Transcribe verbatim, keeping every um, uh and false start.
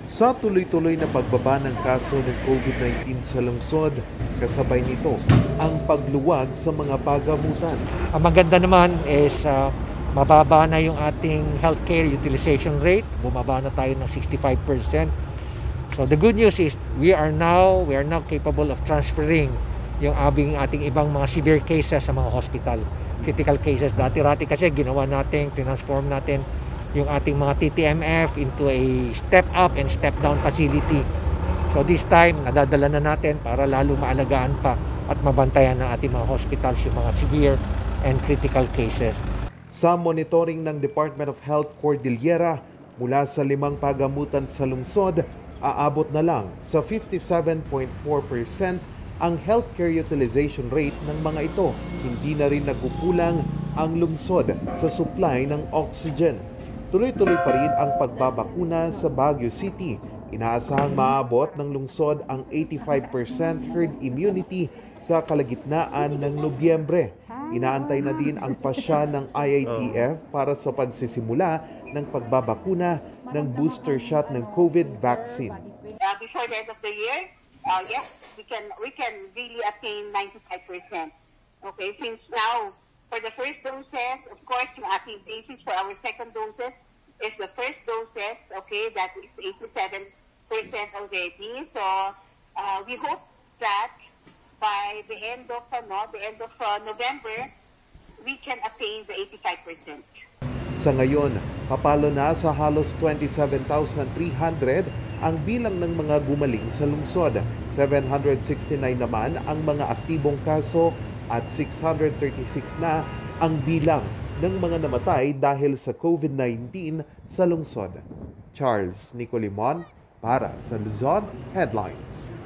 Sa tuloy-tuloy na pagbaba ng kaso ng COVID nineteen sa lungsod, kasabay nito ang pagluwag sa mga pagamutan. Ang maganda naman is uh, mababa na yung ating healthcare utilization rate. Bumaba na tayo ng sixty-five percent. So the good news is we are now we are now capable of transferring yung abing ating ibang mga severe cases sa mga hospital, critical cases. Dati-rati kasi ginawa natin, transform natin yung ating mga T T M F into a step up and step down facility. So this time, nadadala na natin para lalo maalagaan pa at mabantayan ng ating mga hospitals yung mga severe and critical cases. Sa monitoring ng Department of Health Cordillera, mula sa limang pagamutan sa lungsod, aabot na lang sa fifty-seven point four percent ang healthcare utilization rate ng mga ito. Hindi na rin nagkukulang ang lungsod sa supply ng oxygen. Tuloy-tuloy pa rin ang pagbabakuna sa Baguio City. Inaasahang maabot ng lungsod ang eighty-five percent herd immunity sa kalagitnaan ng Nobyembre. Inaantay na din ang pasya ng I A T F para sa pagsisimula ng pagbabakuna ng booster shot ng COVID vaccine. Uh, before the end of the year, uh, yes, we can we can really attain ninety-five percent. Okay, since now, for the first doses, of course, yung ating basis for our second doses is the first doses, okay, that is eighty-seven percent already. So, uh, we hope that by the end of, uh, the end of uh, November, we can attain the eighty-five percent. Sa ngayon, papalo na sa halos twenty-seven thousand three hundred ang bilang ng mga gumaling sa lungsod. seven hundred sixty-nine naman ang mga aktibong kaso at six hundred thirty-six na ang bilang ng mga namatay dahil sa COVID nineteen sa lungsod. Charles Nicolimon para sa Luzon Headlines.